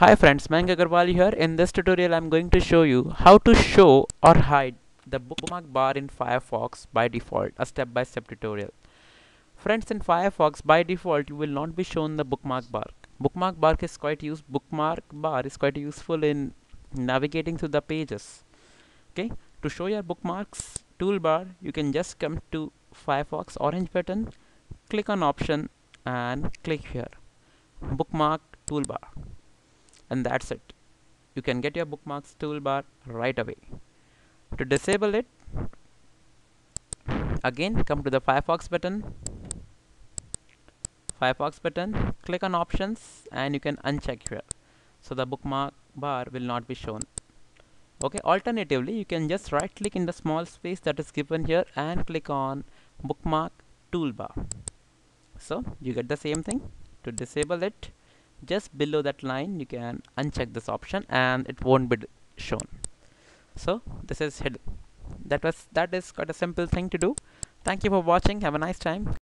Hi friends, Mayank Agarwal here. In this tutorial I'm going to show you how to show or hide the bookmark bar in Firefox by default, a step-by-step tutorial. Friends, in Firefox by default you will not be shown the bookmark bar. Bookmark bar is quite useful in navigating through the pages. Okay, to show your bookmarks toolbar you can just come to Firefox orange button, click on option and click here, bookmark toolbar, and that's it. You can get your bookmarks toolbar right away. To disable it, again come to the Firefox button, click on options and you can uncheck here. So the bookmark bar will not be shown. Okay, alternatively you can just right click in the small space that is given here and click on bookmark toolbar. So you get the same thing. To disable it, just below that line you can uncheck this option and it won't be shown. So this is hidden. That is quite a simple thing to do. Thank you for watching. Have a nice time.